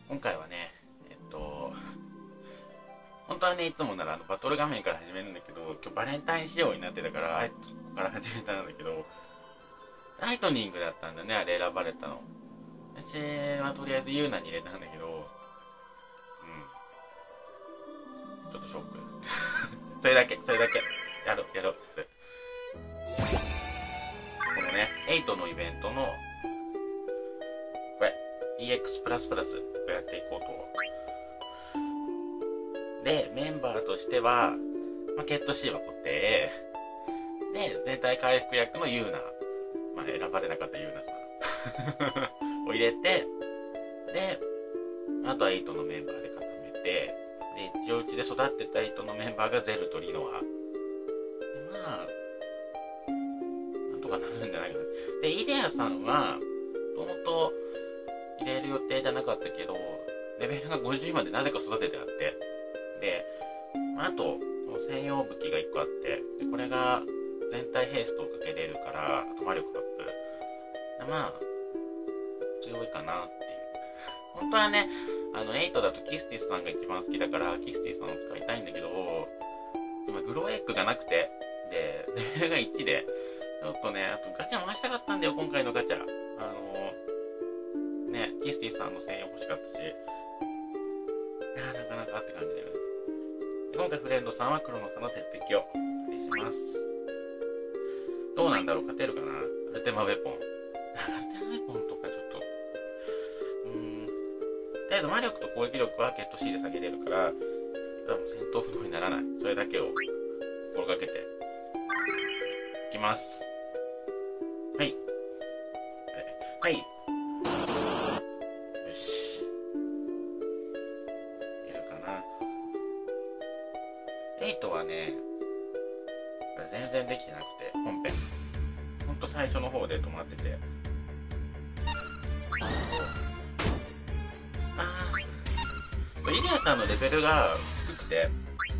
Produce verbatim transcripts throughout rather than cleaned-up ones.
今回はね、えっと、本当はね、いつもならあのバトル画面から始めるんだけど、今日バレンタイン仕様になってたから、あえてここから始めたんだけど、ライトニングだったんだね、あれ選ばれたの。私はとりあえずユーナに入れたんだけど、うん。ちょっとショック。それだけ、それだけ。やろう、やろう。このね、エイトのイベントの、これ、イーエックス プラスプラスをやっていこうと。で、メンバーとしては、まあ、ケット C は固定。で、全体回復役のユーナ。まあ、選ばれなかったユーナさんを入れて、で、あとはエイトのメンバーで固めて、で、一応うちで育ってたエイトのメンバーがゼルとリノア。で、まあ、なんとかなるんじゃないかな。で、イデアさんは、もともと入れる予定じゃなかったけど、レベルがごじゅうまでなぜか育ててあって、で、あと、専用武器がいっこあって、でこれが全体ヘイストをかけれるから、あと魔力アップ。でまあ、強いかなっていう。本当はね、あの、エイトだとキスティスさんが一番好きだから、キスティスさんを使いたいんだけど、今、グローエッグがなくて、で、レベルがいちで、ちょっとね、あとガチャ回したかったんだよ、今回のガチャ。あの、ね、キスティスさんの専用欲しかったし、いやー、なかなかって感じだよね。今回フレンドさんはクロノさんの鉄壁をお借りします。どうなんだろう、勝てるかな。アルテマウェポン。アルテマウェポンとかちょっと、うーん。とりあえず魔力と攻撃力はケット C で下げれるから、多分戦闘不能にならない。それだけを心がけていきます。はい。はい。よし。いるかな。エイトはね、全然できてなくて、本編。ほんと最初の方で止まってて。あー。そう、イデアさんのレベルが低くて、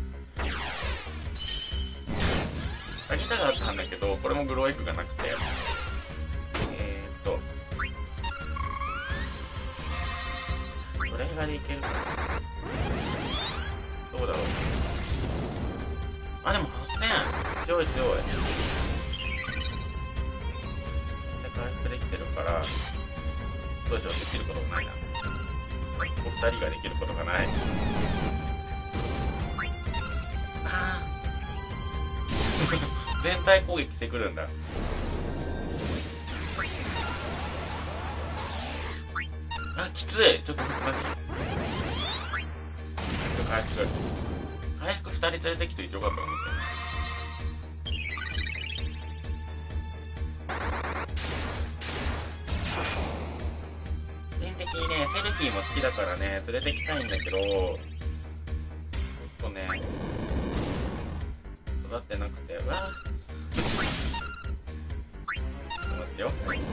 あげたかったんだけど、これもグローエッグがなくて、えーっと、どれぐらいでいけるかな。どうだろう。あ、でもはっせん。強い強い。で、回復できてるから、どうしよう、できることがないな。お二人ができることがない。あー。全体攻撃してくるんだ。あ、きつい。ちょっと待って。回復。回復ふたり連れてきてよかったんですよね。個人的にね、セルフィーも好きだからね、連れてきたいんだけど、ちょっとね、育ってなくて、うわぁ。ちょっと待ってよ。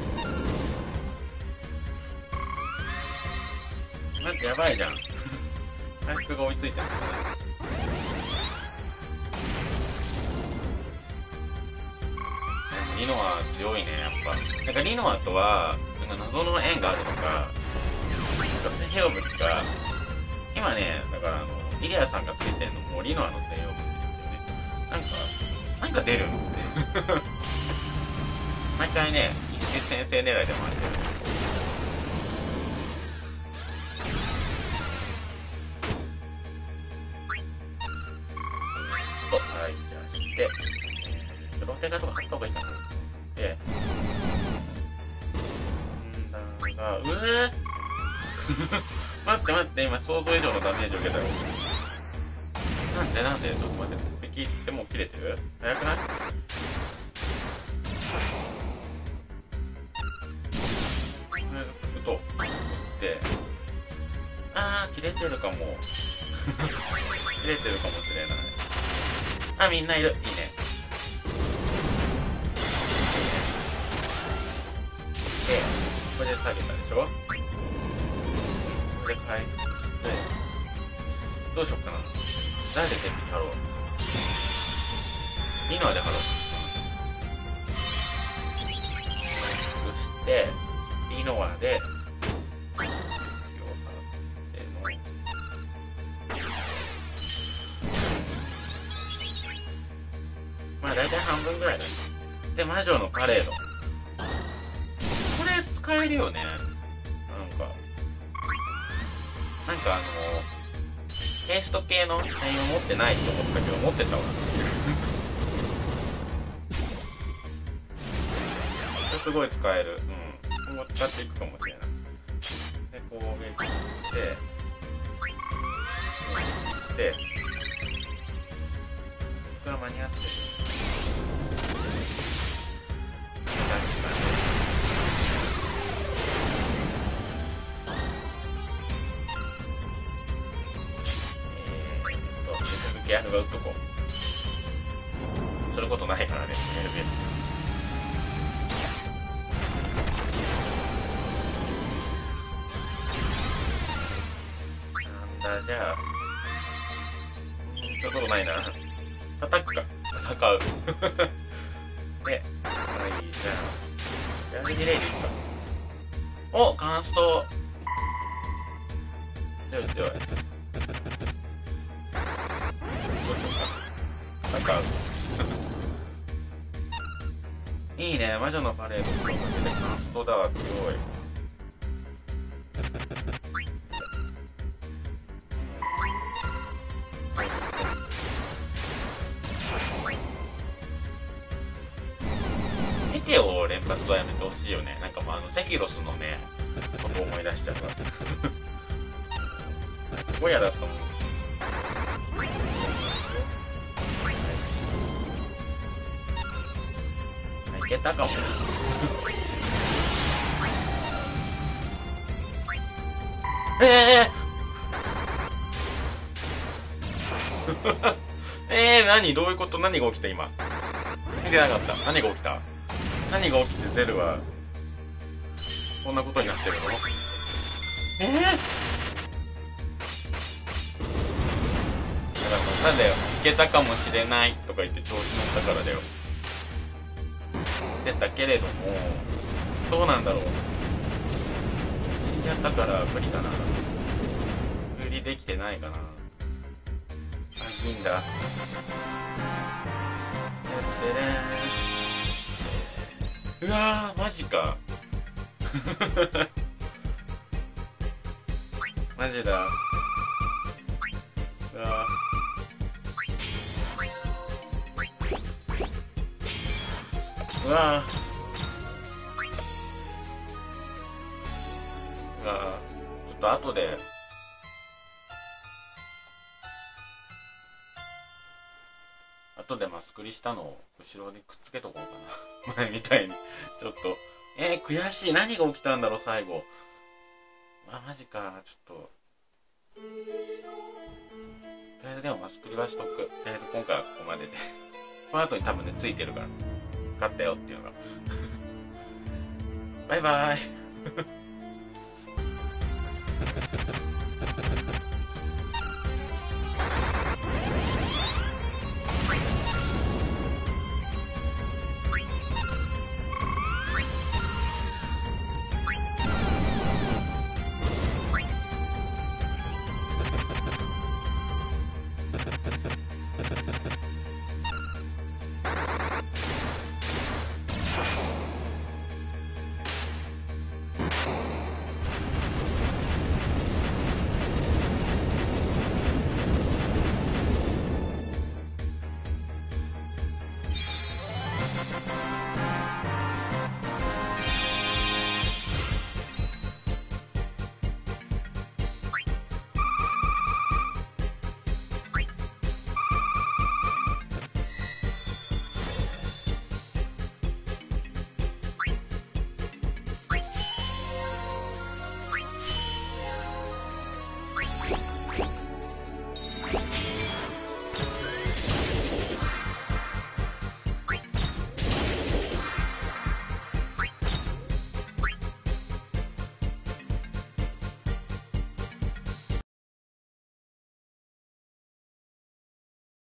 なんかやばいじゃん。回復が追いついてる。リノア強いね、やっぱ。なんかリノアとは、なんか謎の縁があるのか、なんか専用武器が、今ね、だからあの、イデアさんがつけてるのもリノアの専用武器なんだよね。なんか、なんか出る毎回ね、キスキス先生狙いで回してる。と、はい、じゃあして、えー、ローテガとか貼った方がいいかな。で、んだが、うえー待って待って、今想像以上のダメージを受けたよ。なんでなんでちょっと待って、鉄壁ってもう切れてる？早くない？と、打って、あー、切れてるかも。切れてるかもしれない。あ、みんないる。いいね。で、これで下げたでしょ？これで回復して、どうしよっかな。誰で鉄壁貼ろう？リノアで貼ろう。回復して、リノアで、 だいたい半分ぐらいだね。で、魔女のパレード。これ使えるよね。なんか。なんかあの、ペースト系の専用持ってないと思ったけど、持ってたわ。これすごい使える。うん。今後使っていくかもしれない。で、攻撃して、攻撃して、これは間に合ってる。ギアフが打っとこう。することないからね、なんだ、じゃあ、することないな。叩くか、戦う。で、はい、じゃあ、ジャンルリレーでいくか。お、カンスト。強い強い。戦う。いいね、魔女のパレードとかでカンストだわ、強い。メテオ連発はやめてほしいよね。なんかもうあのセフィロスのね、ことを思い出しちゃうから。すごい嫌だったもん。いけたかも。ええー、えー、何どういうこと？何が起きた今。見てなかった。何が起きた？何が起きてゼルはこんなことになってるの？えー、だからなんだよ、いけたかもしれないとか言って調子乗ったからだよ。言ってたけれども、どうなんだろう。死んじゃったから無理かな。無理できてないかな。あ、いいんだ。てってれーん。うわー、マジか。マジだ。うわー。うわー。うわー。ちょっと後で。後でマスクリしたのを後ろにくっつけとこうかな。前みたいに。ちょっと。えー、悔しい。何が起きたんだろう、最後。あ、マジか。ちょっと。とりあえずでもマスクリはしとく。とりあえず今回はここまでで。この後に多分ね、ついてるから。勝ったよっていうのが。バイバーイ。